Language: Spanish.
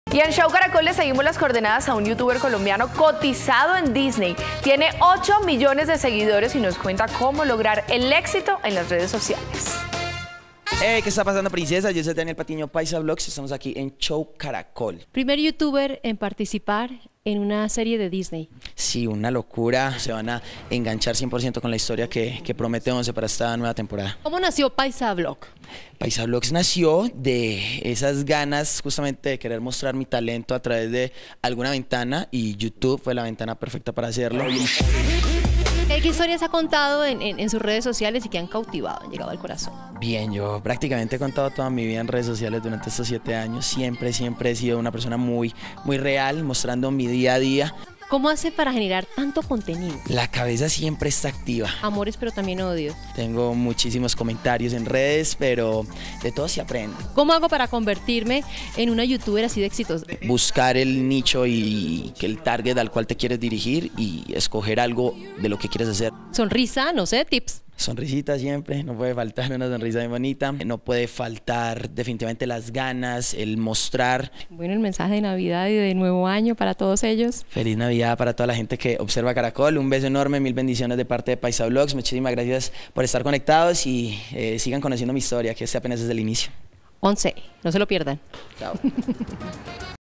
Y en Show Caracol le seguimos las coordenadas a un youtuber colombiano cotizado en Disney. Tiene 8 millones de seguidores y nos cuenta cómo lograr el éxito en las redes sociales. Hey, ¿qué está pasando, princesa? Yo soy Daniel Patiño, Paisa Vlogs, y estamos aquí en Show Caracol. Primer youtuber en participar en una serie de Disney. Sí, una locura, se van a enganchar 100% con la historia que promete Once para esta nueva temporada. ¿Cómo nació Paisa Vlog? Paisa Vlogs nació de esas ganas justamente de querer mostrar mi talento a través de alguna ventana, y YouTube fue la ventana perfecta para hacerlo. ¿Qué historias ha contado en sus redes sociales y que han cautivado, han llegado al corazón? Bien, yo prácticamente he contado toda mi vida en redes sociales durante estos 7 años. Siempre he sido una persona muy real, mostrando mi día a día. ¿Cómo hace para generar tanto contenido? La cabeza siempre está activa. Amores, pero también odio. Tengo muchísimos comentarios en redes, pero de todo se aprende. ¿Cómo hago para convertirme en una youtuber así de exitosa? Buscar el nicho y el target al cual te quieres dirigir y escoger algo de lo que quieres hacer. Sonrisa, no sé, tips. Sonrisita siempre, no puede faltar una sonrisa bien bonita. No puede faltar definitivamente las ganas, el mostrar. Bueno, el mensaje de Navidad y de Nuevo Año para todos ellos. Feliz Navidad para toda la gente que observa Caracol. Un beso enorme, mil bendiciones de parte de Paisa Vlogs. Muchísimas gracias por estar conectados y sigan conociendo mi historia, que este apenas es el inicio. 11, no se lo pierdan. Chao.